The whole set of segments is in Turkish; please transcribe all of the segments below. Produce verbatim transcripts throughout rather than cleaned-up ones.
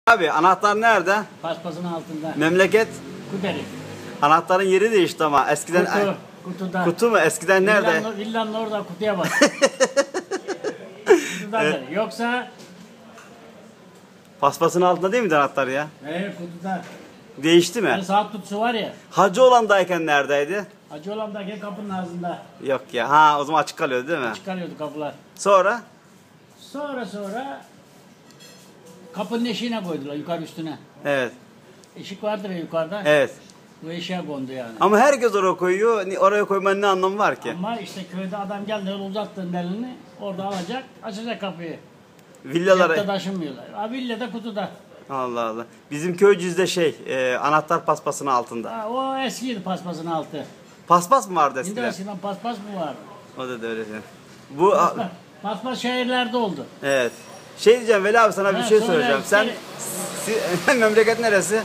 Abi anahtar nerede? Paspasın altında. Memleket? Kuderi. Anahtarın yeri değişti ama eskiden... Kutu. Kutuda. Kutu mu? Eskiden nerede? Villanın, villanın orada kutuya bak. Kutuda evet. Yoksa... Paspasın altında değil miydi anahtar ya? Evet kutuda. Değişti mi? Yani saat kutusu var ya. Hacı olandayken neredeydi? Hacı olandayken kapının ağzında. Yok ya. Ha o zaman açık kalıyordu değil mi? Çıkarıyordu kapılar. Sonra? Sonra sonra... Kapının eşiğine koydular yukarı üstüne. Evet. Işık vardır ya yukarıda. Evet. Bu eşiğe kondu yani. Ama herkes oraya koyuyor. Oraya koymanın ne anlamı var ki? Ama işte köyde adam geldi öyle uzattığın elini orada alacak, açacak kapıyı. Villalara... Yatta taşınmıyorlar. Ha, villada kutuda. Allah Allah. Bizim köycüzde şey, e, anahtar paspasının altında. Ha, o eskiydi paspasın altı. Paspas mı vardı Şimdi eskiden? eskiden paspas mı vardı? O da öyle şey. Bu... Paspas, paspas şehirlerde oldu. Evet. Şey diyeceğim Veli abi sana bir Ha, şey sonra soracağım. Sen işte- si- memleket neresi?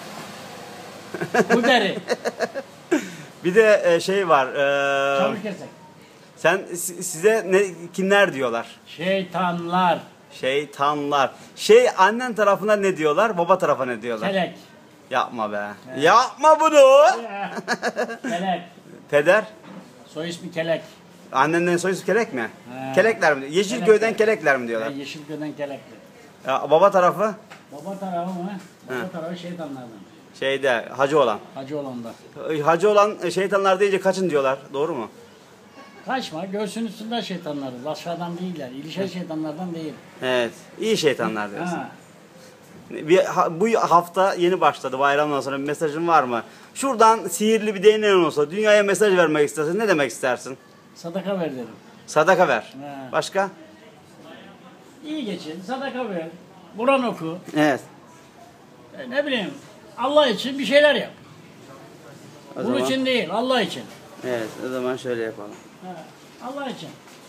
Kuderi. Bir de e, şey var. E, Çabuk kesek. sen si- size ne kimler diyorlar? Şeytanlar. Şeytanlar. Şey annen tarafına ne diyorlar? Baba tarafa ne diyorlar? Kelek. Yapma be. Yapma bunu. Kelek. Peder. Soy ismi Kelek. Annenden soy ismi Kelek mi? He. Kelekler mi? Yeşilköy'den Kelek. Kelekler mi Ya, diyorlar? Yeşilköy'den Kelek'ti. Ya, baba tarafı Baba tarafı mı? Baba He. tarafı şeytanlardan. şeyde hacı olan. Hacı olanda. Hacı olan şeytanlar deyince kaçın diyorlar. Doğru mu? Kaçma, göğsün üstünde şeytanlarız. Aşağıdan değiller. İlişen şeytanlardan değil. Evet. İyi şeytanlar diyorsun. Ha. Bir, ha- bu hafta yeni başladı. Bayramdan sonra bir mesajın var mı? Şuradan sihirli bir değneğin olsa dünyaya mesaj vermek istersen ne demek istersin? Sadaka ver dedim. Sadaka ver. He. Başka? İyi geçin, sadaka ver. Kur'an oku. Evet. E, ne bileyim, Allah için bir şeyler yap. O Bunun zaman, için değil, Allah için. evet, o zaman şöyle yapalım. Ha, Allah için.